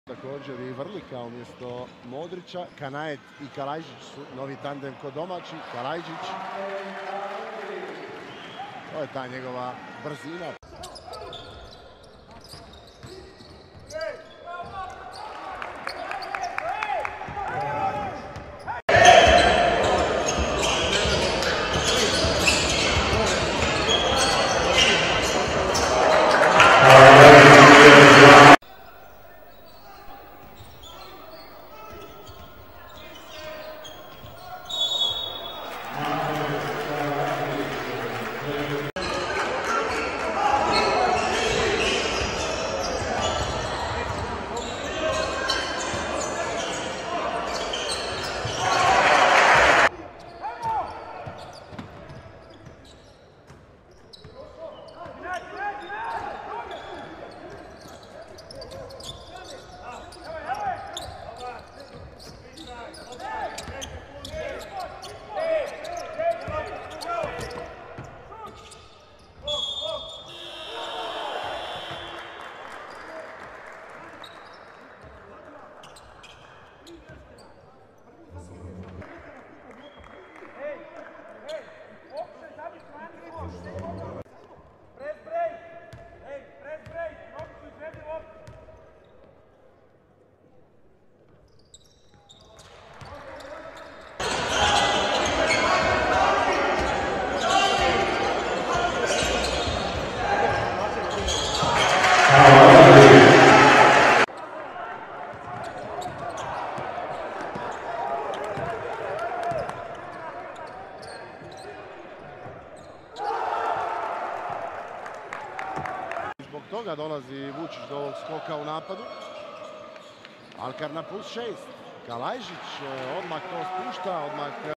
Također i Vrlika umjesto Modrića. Kanaet i Kalajđić su novi tandem kod domaći. Kalajđić. To je ta njegova brzina. Zbog toga dolazi Vučić do ovog skoka u napadu. Alkar na +6. Kalajđić odmah to spušta, odmah